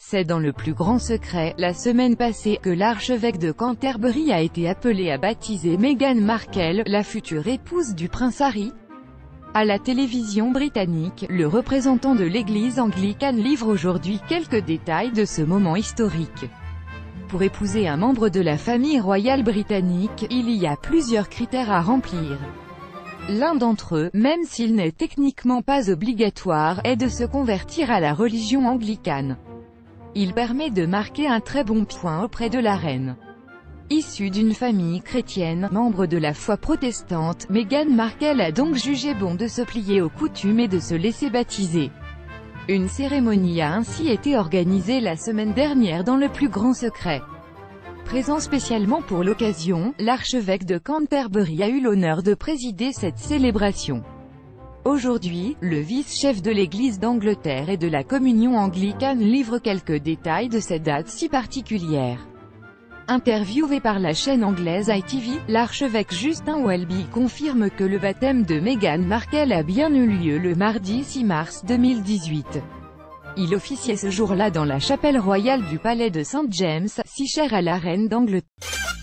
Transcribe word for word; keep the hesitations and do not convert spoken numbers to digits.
C'est dans le plus grand secret, la semaine passée, que l'archevêque de Canterbury a été appelé à baptiser Meghan Markle, la future épouse du prince Harry. À la télévision britannique, le représentant de l'église anglicane livre aujourd'hui quelques détails de ce moment historique. Pour épouser un membre de la famille royale britannique, il y a plusieurs critères à remplir. L'un d'entre eux, même s'il n'est techniquement pas obligatoire, est de se convertir à la religion anglicane. Il permet de marquer un très bon point auprès de la reine. Issue d'une famille chrétienne, membre de la foi protestante, Meghan Markle a donc jugé bon de se plier aux coutumes et de se laisser baptiser. Une cérémonie a ainsi été organisée la semaine dernière dans le plus grand secret. Présent spécialement pour l'occasion, l'archevêque de Canterbury a eu l'honneur de présider cette célébration. Aujourd'hui, le vice-chef de l'Église d'Angleterre et de la communion anglicane livre quelques détails de cette date si particulière. Interviewé par la chaîne anglaise I T V, l'archevêque Justin Welby confirme que le baptême de Meghan Markle a bien eu lieu le mardi six mars deux mille dix-huit. Il officiait ce jour-là dans la chapelle royale du palais de Saint James, si chère à la reine d'Angleterre.